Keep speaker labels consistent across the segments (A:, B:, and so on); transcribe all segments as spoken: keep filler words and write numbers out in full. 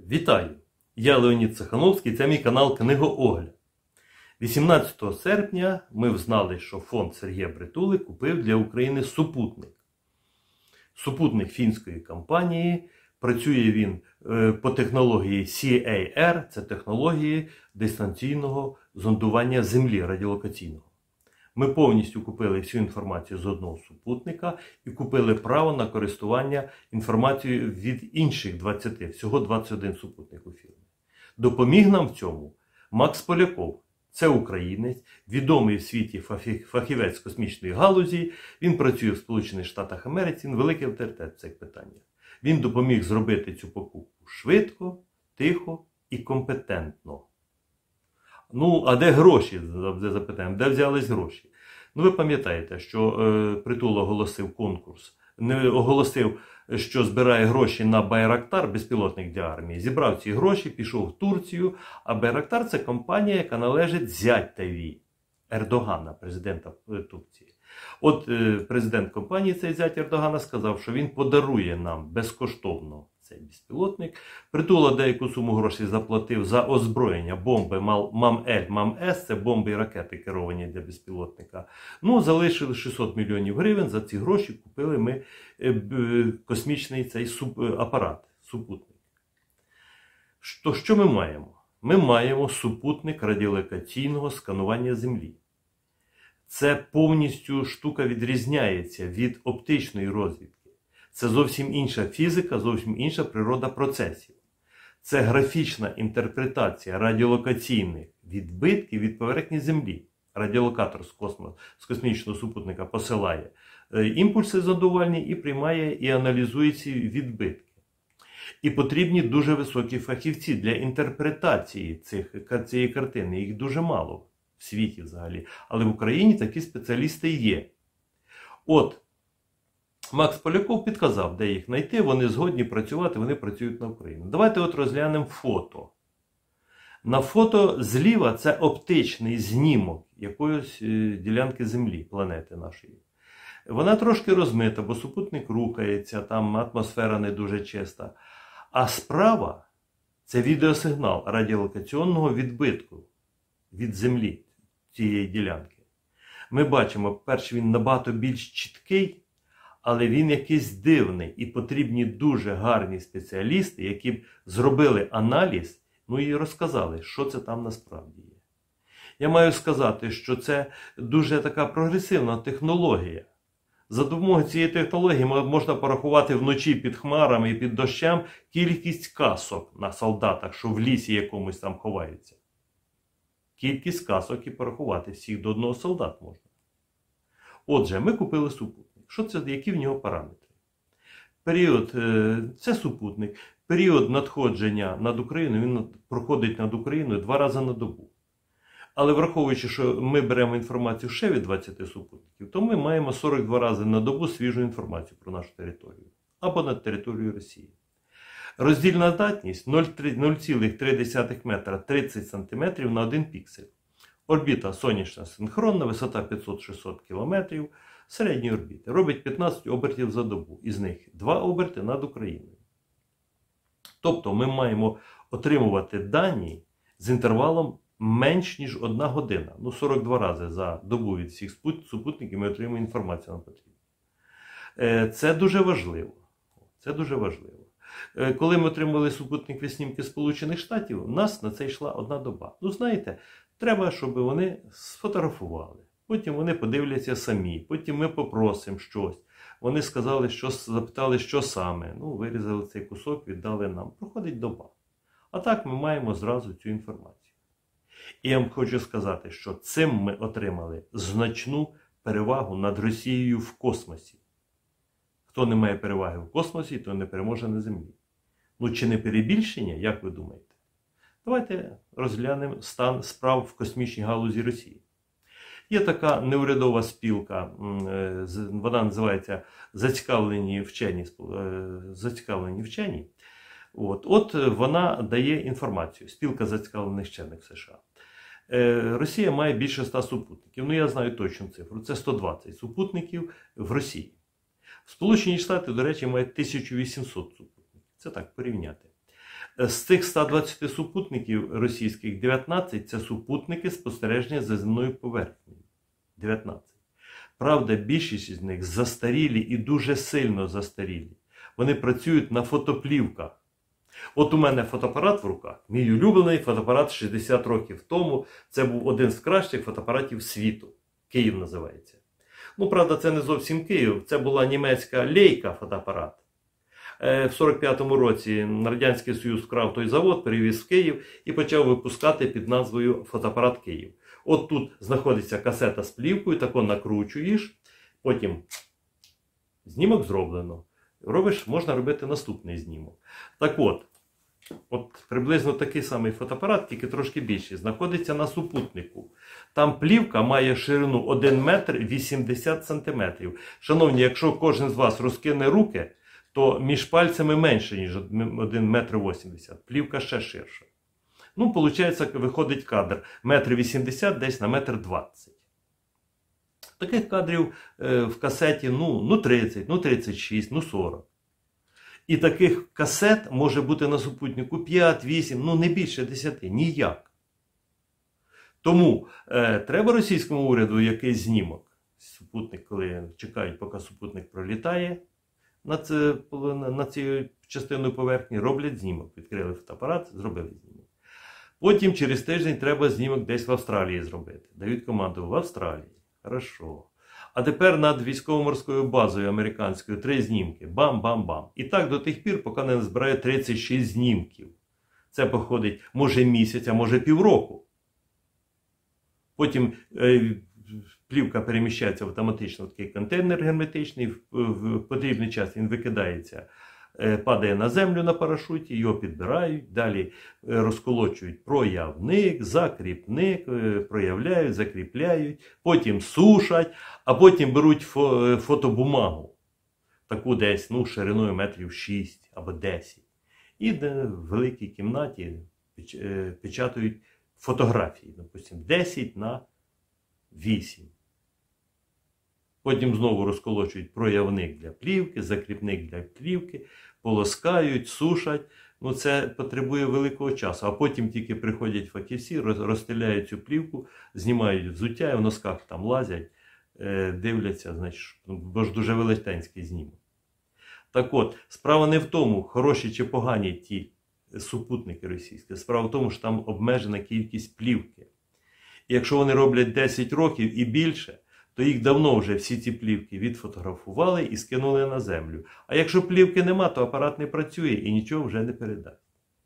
A: Вітаю! Я Леонід Цехановський, це мій канал Книгоогляд. вісімнадцятого серпня ми взнали, що фонд Сергія Притули купив для України супутник. Супутник фінської компанії. Працює він по технології сі ей ар, це технології дистанційного зондування Землі радіолокаційного. Ми повністю купили всю інформацію з одного супутника і купили право на користування інформацією від інших двадцяти, всього двадцять один супутник у фірмі. Допоміг нам в цьому Макс Поляков. Це українець, відомий в світі фахівець космічної галузі. Він працює в Сполучених Штатах Америки, він великий авторитет в цих питаннях. Він допоміг зробити цю покупку швидко, тихо і компетентно. Ну, а де гроші, запитаємо, де взялись гроші? Ну, ви пам'ятаєте, що е, Притула оголосив конкурс, не оголосив, що збирає гроші на Байрактар, безпілотник для армії. Зібрав ці гроші, пішов в Турцію, а Байрактар – це компанія, яка належить зятеві Ердогана, президента Турції. От е, президент компанії, цей зять Ердогана, сказав, що він подарує нам безкоштовно цей безпілотник. Притула деяку суму грошей заплатив за озброєння бомби МАМ-Л, МАМ-С, це бомби і ракети керовані для безпілотника. Ну, залишили шістсот мільйонів гривень, за ці гроші купили ми космічний цей суп, апарат, супутник. Що, що ми маємо? Ми маємо супутник радіолокаційного сканування Землі. Це повністю штука відрізняється від оптичної розвідки. Це зовсім інша фізика, зовсім інша природа процесів. Це графічна інтерпретація радіолокаційних відбитків від поверхні Землі. Радіолокатор з, космос, з космічного супутника посилає імпульси зондувальні і приймає і аналізує ці відбитки. І потрібні дуже високі фахівці для інтерпретації цих, цієї картини. Їх дуже мало в світі взагалі. Але в Україні такі спеціалісти є. От, Макс Поляков підказав, де їх знайти, вони згодні працювати, вони працюють на Україну. Давайте от розглянемо фото. На фото зліва це оптичний знімок якоїсь ділянки Землі, планети нашої. Вона трошки розмита, бо супутник рухається, там атмосфера не дуже чиста. А справа це відеосигнал радіолокаційного відбитку від Землі цієї ділянки. Ми бачимо, перше, він набагато більш чіткий, але він якийсь дивний, і потрібні дуже гарні спеціалісти, які б зробили аналіз, ну і розказали, що це там насправді є. Я маю сказати, що це дуже така прогресивна технологія. За допомогою цієї технології можна порахувати вночі під хмарами і під дощем кількість касок на солдатах, що в лісі якомусь там ховаються. Кількість касок і порахувати всіх до одного солдат можна. Отже, ми купили супутник. Що це, які в нього параметри? Період, це супутник. Період надходження над Україною, він проходить над Україною два рази на добу. Але враховуючи, що ми беремо інформацію ще від двадцяти супутників, то ми маємо сорок два рази на добу свіжу інформацію про нашу територію. Або над територією Росії. Роздільна здатність нуль цілих три десятих метра тридцять сантиметрів на один піксель. Орбіта сонячна синхронна, висота п'ятсот шістсот кілометрів. Середні орбіти. Робить п'ятнадцять обертів за добу. Із них два оберти над Україною. Тобто ми маємо отримувати дані з інтервалом менш ніж одна година. Ну, сорок два рази за добу від всіх супутників ми отримуємо інформацію, нам потрібно. Це дуже важливо. Це дуже важливо. Коли ми отримували супутник виснімки Сполучених Штатів, у нас на це йшла одна доба. Ну, знаєте, треба, щоб вони сфотографували. Потім вони подивляться самі, потім ми попросимо щось. Вони сказали, що, запитали, що саме. Ну, вирізали цей кусок, віддали нам. Проходить доба. А так ми маємо зразу цю інформацію. І я вам хочу сказати, що цим ми отримали значну перевагу над Росією в космосі. Хто не має переваги в космосі, то не переможе на Землі. Ну, чи не перебільшення, як ви думаєте? Давайте розглянемо стан справ в космічній галузі Росії. Є така неурядова спілка, вона називається «Зацікавлені вчені». Зацікавлені вчені. От, от вона дає інформацію. Спілка зацікавлених вчених в США. Росія має більше ста супутників. Ну, я знаю точну цифру. Це сто двадцять супутників в Росії. Сполучені Штати, до речі, мають тисячу вісімсот супутників. Це так, порівняти. З цих ста двадцяти супутників російських дев'ятнадцять – це супутники спостереження за земною поверхнею. дев'ятнадцять. Правда, більшість з них застарілі і дуже сильно застарілі. Вони працюють на фотоплівках. От у мене фотоапарат в руках, мій улюблений фотоапарат шістдесят років тому. Це був один з кращих фотоапаратів світу. Київ називається. Ну, правда, це не зовсім Київ, це була німецька Лейка фотоапарат. В сорок п'ятому році Радянський Союз вкрав той завод, перевіз в Київ і почав випускати під назвою фотоапарат Київ. От тут знаходиться касета з плівкою, тако накручуєш, потім знімок зроблено. Робиш, можна робити наступний знімок. Так от, от приблизно такий самий фотоапарат, тільки трошки більший, знаходиться на супутнику. Там плівка має ширину один метр вісімдесят сантиметрів. Шановні, якщо кожен з вас розкине руки, то між пальцями менше, ніж один метр вісімдесят. Плівка ще ширша. Ну, виходить, виходить кадр метр вісімдесят десь на метр двадцять. Таких кадрів е, в касеті ну, ну тридцять, ну тридцять шість, ну сорок. І таких касет може бути на супутнику п'ять, вісім, ну не більше десяти. Ніяк. Тому е, треба російському уряду якийсь знімок. Супутник, коли чекають, поки супутник пролітає над, над цією частиною поверхні, роблять знімок. Відкрили фотоапарат, зробили знімок. Потім через тиждень треба знімок десь в Австралії зробити. Дають команду в Австралії. Хорошо. А тепер над військово-морською базою американською три знімки. Бам-бам-бам. І так до тих пір, поки не збирає тридцять шість знімків. Це походить, може місяць, а може півроку. Потім е, плівка переміщається автоматично в такий контейнер герметичний, в, в, в потрібний час він викидається, е, падає на землю на парашуті, його підбирають, далі е, розколочують проявник, закріпник, е, проявляють, закріпляють, потім сушать, а потім беруть фо, фотобумагу, таку десь ну, шириною метрів шість або десять. І в великій кімнаті печатають фотографії, допустим, десять на вісім. Потім знову розколочують проявник для плівки, закріпник для плівки, полоскають, сушать. Ну, це потребує великого часу. А потім тільки приходять фахівці, розстеляють цю плівку, знімають взуття і в носках там лазять, дивляться, значить, бо ж дуже велетенський знімок. Так от, справа не в тому, хороші чи погані ті супутники російські. Справа в тому, що там обмежена кількість плівки. І якщо вони роблять десять років і більше, то їх давно вже всі ці плівки відфотографували і скинули на землю. А якщо плівки нема, то апарат не працює і нічого вже не передасть.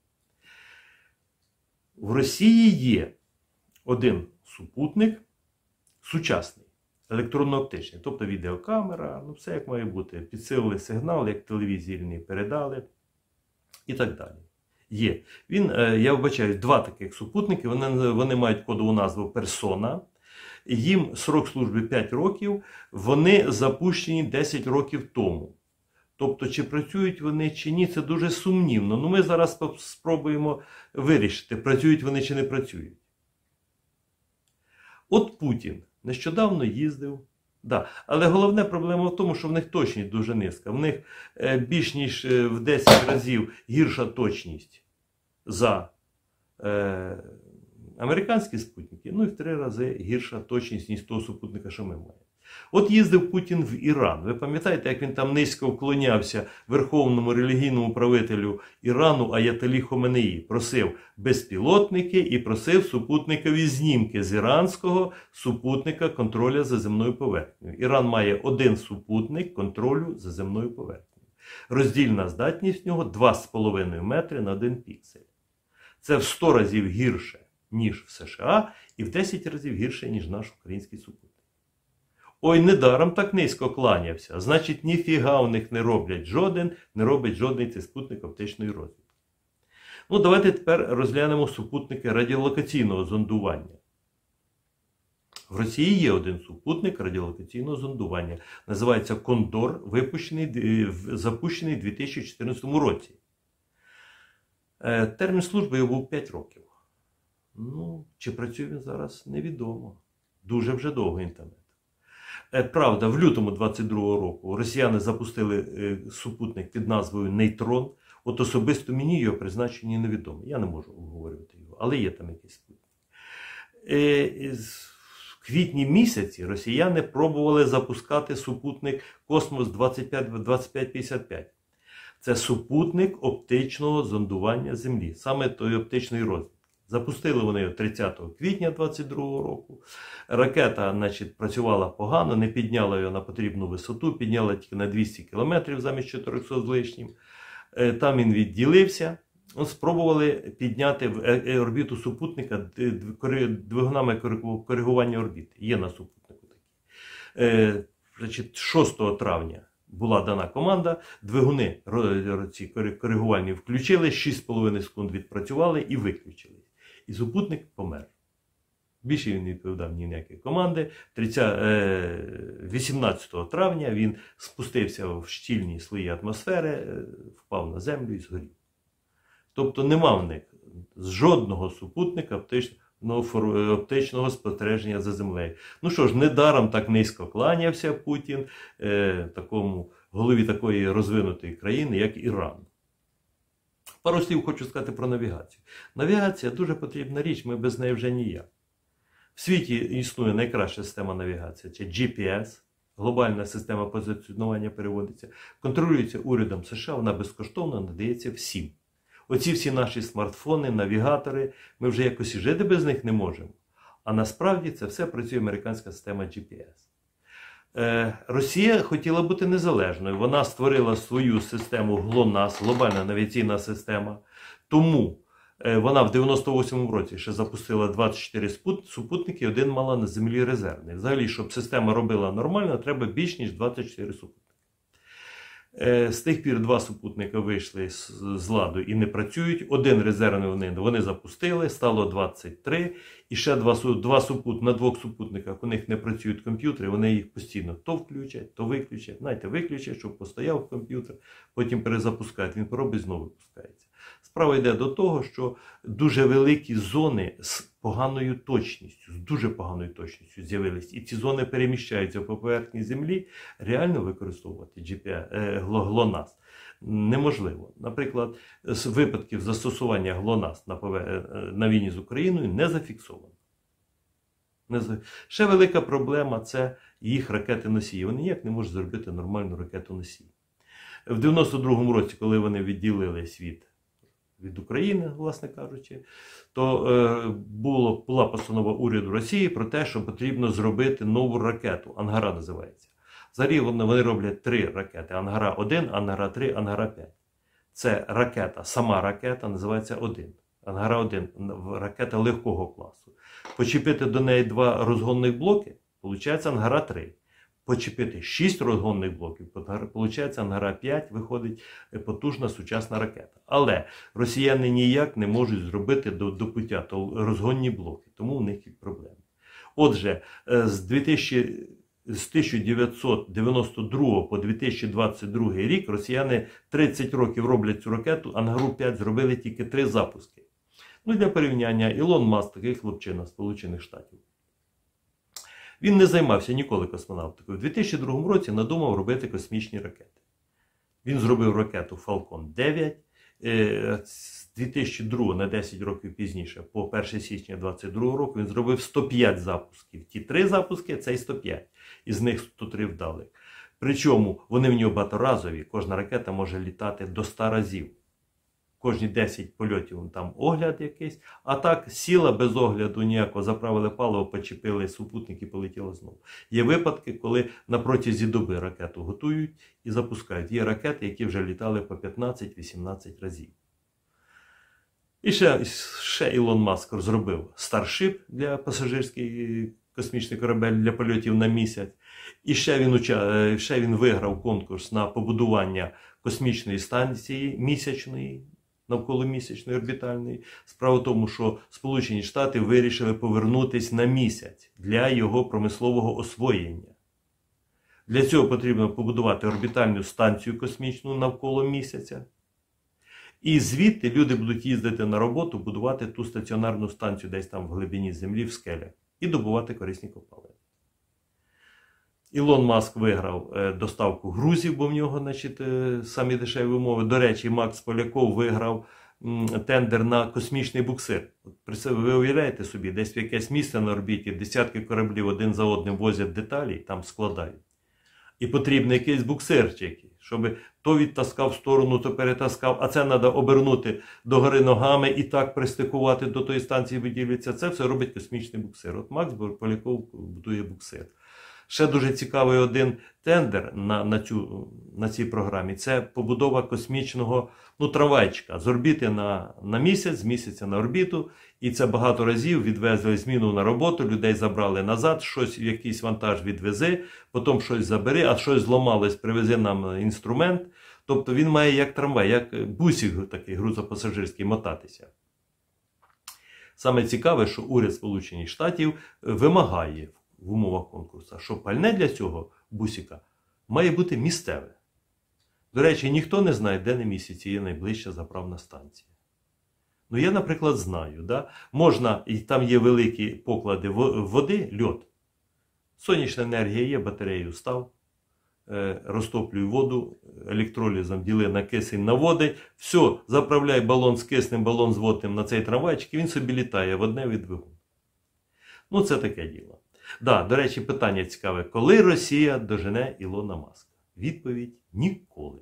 A: В Росії є один супутник сучасний, електронно-оптичний, тобто відеокамера, ну все як має бути. Підсилили сигнал, як телевізійний передали і так далі. Є. Він, я вбачаю, два таких супутники, вони, вони мають кодову назву «Персона». Їм срок служби п'ять років, вони запущені десять років тому. Тобто, чи працюють вони, чи ні, це дуже сумнівно. Ну, ми зараз спробуємо вирішити, працюють вони, чи не працюють. От Путін нещодавно їздив. Да. Але головна проблема в тому, що в них точність дуже низька. В них більш ніж в десять разів гірша точність за е, американські супутники, ну і в три рази гірша точність, ніж того супутника, що ми маємо. От їздив Путін в Іран. Ви пам'ятаєте, як він там низько вклонявся верховному релігійному правителю Ірану Аятолі Хоменеї? Просив безпілотники і просив супутникові знімки з іранського супутника контроля за земною поверхнею. Іран має один супутник контролю за земною поверхнею. Роздільна здатність в нього два з половиною метри на один піксель. Це в сто разів гірше, ніж в США, і в десять разів гірше, ніж наш український супутник. Ой, недаром так низько кланявся. Значить, ніфіга у них не роблять жоден, не робить жодний цей спутник оптичної розвідки. Ну, давайте тепер розглянемо супутники радіолокаційного зондування. В Росії є один супутник радіолокаційного зондування. Називається «Кондор», випущений, запущений у дві тисячі чотирнадцятому році. Термін служби його був п'ять років. Ну, чи працює він зараз, невідомо. Дуже вже довго інтернет. Правда, в лютому двадцять другого року росіяни запустили супутник під назвою «Нейтрон». От особисто мені його призначення невідомо. Я не можу обговорювати його, але є там якийсь спутник. В квітні місяці росіяни пробували запускати супутник Космос двадцять п'ять п'ятдесят п'ять. Це супутник оптичного зондування Землі, саме той оптичний розвиток. Запустили вони його тридцятого квітня двадцять другого року. Ракета, значить, працювала погано, не підняла його на потрібну висоту, підняла тільки на двісті кілометрів замість чотирьохсот з лишнім. Там він відділився. Спробували підняти в орбіту супутника двигунами коригування орбіти. Є на супутнику такі. Значить, шостого травня була дана команда, двигуни ці коригувальні включили, шість з половиною секунд відпрацювали і виключили. І супутник помер. Більше він не відповідав ні ніякої команди. вісімнадцятого травня він спустився в щільні слої атмосфери, впав на землю і згорів. Тобто нема в них жодного супутника оптичного, оптичного спостереження за землею. Ну що ж, недаром так низько кланявся Путін е, такому голові такої розвинутої країни, як Іран. Пару слів хочу сказати про навігацію. Навігація дуже потрібна річ, ми без неї вже ніяк. В світі існує найкраща система навігації, це джі пі ес, глобальна система позиціонування переводиться, контролюється урядом США, вона безкоштовно надається всім. Оці всі наші смартфони, навігатори, ми вже якось і жити без них не можемо. А насправді це все працює американська система джі пі ес. Е, Росія хотіла бути незалежною. Вона створила свою систему ГЛОНАСС, глобальна навігаційна система. Тому е, вона в дев'яносто восьмому році ще запустила двадцять чотири супутники, один мала на землі резервний. Взагалі, щоб система робила нормально, треба більш ніж двадцять чотири супутники. З тих пір два супутника вийшли з ладу і не працюють. Один резервний вони, вони запустили, стало двадцять три. І ще два, два супут, на двох супутниках у них не працюють комп'ютери, вони їх постійно то включать, то виключать. Знаєте, виключать, щоб постояв комп'ютер, потім перезапускають, він поробить, знову випускається. Справа йде до того, що дуже великі зони з поганою точністю, з дуже поганою точністю з'явились. І ці зони переміщаються по поверхні Землі, реально використовувати джі пі ес, е, ГЛОНАСС неможливо. Наприклад, з випадків застосування ГЛОНАСС на, повер... на війні з Україною не зафіксовано. Не за... Ще велика проблема – це їх ракети-носії. Вони ніяк не можуть зробити нормальну ракету-носій. В дев'яносто другому році, коли вони відділили світ від України, власне кажучи, то е, було, була постанова уряду Росії про те, що потрібно зробити нову ракету. Ангара називається. Взагалі вони, вони роблять три ракети. Ангара один, Ангара три, Ангара п'ять. Це ракета, сама ракета називається один. Ангара один – ракета легкого класу. Почепити до неї два розгонних блоки – виходить Ангара три. Почепити шість розгонних блоків, виходить Ангара п'ять, виходить потужна сучасна ракета. Але росіяни ніяк не можуть зробити до, до пуття то розгонні блоки, тому в них є проблеми. Отже, з, двадцять, з тисяча дев'ятсот дев'яносто другого по дві тисячі двадцять другий рік росіяни тридцять років роблять цю ракету, Ангару п'ять зробили тільки три запуски. Ну, для порівняння, Ілон Маск, такий хлопчина з Сполучених Штатів. Він не займався ніколи космонавтикою. У дві тисячі другому році надумав робити космічні ракети. Він зробив ракету Falcon дев'ять. З дві тисячі другого, на десять років пізніше, по перше січня дві тисячі двадцять другого року, він зробив сто п'ять запусків. Ті три запуски – це і сто п'ять. Із них сто три вдалих. Причому вони в нього багаторазові. Кожна ракета може літати до ста разів. Кожні десять польотів там огляд якийсь, а так сіла без огляду ніякого, заправили паливо, почепили супутник і полетіло знову. Є випадки, коли на протязі доби ракету готують і запускають. Є ракети, які вже літали по п'ятнадцять-вісімнадцять разів. І ще, ще Ілон Маск зробив Starship для пасажирський космічний корабель для польотів на місяць. І ще він, ще він виграв конкурс на побудування космічної станції місячної, навколомісячної орбітальної. Справа в тому, що Сполучені Штати вирішили повернутися на місяць для його промислового освоєння. Для цього потрібно побудувати орбітальну станцію космічну навколо місяця. І звідти люди будуть їздити на роботу, будувати ту стаціонарну станцію десь там в глибині землі, в скелях. І добувати корисні копалини. Ілон Маск виграв е, доставку грузів, бо в нього, значить, е, самі дешеві умови. До речі, Макс Поляков виграв м, тендер на космічний буксир. От, при це ви уявляєте собі, десь в якесь місце на орбіті десятки кораблів один за одним возять деталі, там складають. І потрібен якийсь буксирчик, щоб то відтаскав в сторону, то перетаскав, а це треба обернути догори ногами і так пристикувати до тої станції виділюється. Це все робить космічний буксир. От Макс Поляков будує буксир. Ще дуже цікавий один тендер на, на, цю, на цій програмі. Це побудова космічного ну, трамвайчика з орбіти на, на місяць, з місяця на орбіту. І це багато разів відвезли зміну на роботу, людей забрали назад, щось, якийсь вантаж відвези, потім щось забери, а щось зламалось, привези нам інструмент. Тобто він має як трамвай, як бусик такий грузопасажирський мотатися. Саме цікаве, що уряд Сполучених Штатів вимагає в умовах конкурсу, що пальне для цього бусика має бути місцеве. До речі, ніхто не знає, де на місяці є найближча заправна станція. Ну, я, наприклад, знаю, да? Можна, і там є великі поклади води, льод. Сонячна енергія є, батарею став, розтоплюю воду, електролізом діли на кисень, наводить, все, заправляй балон з киснем, балон з водним на цей трамвайчик, і він собі літає в одне від двигун. Ну, це таке діло. Да, до речі, питання цікаве. Коли Росія дожене Ілона Маска? Відповідь – ніколи.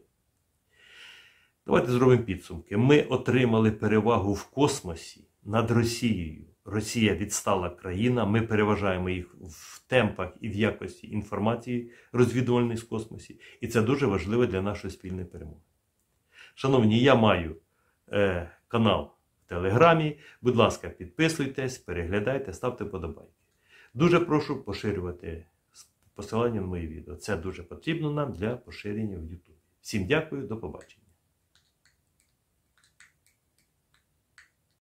A: Давайте зробимо підсумки. Ми отримали перевагу в космосі над Росією. Росія відстала країна, ми переважаємо їх в темпах і в якості інформації розвідувальної з космосі. І це дуже важливо для нашої спільної перемоги. Шановні, я маю е, канал в Телеграмі. Будь ласка, підписуйтесь, переглядайте, ставте подобайки. Дуже прошу поширювати посилання на мої відео. Це дуже потрібно нам для поширення в YouTube. Всім дякую, до побачення.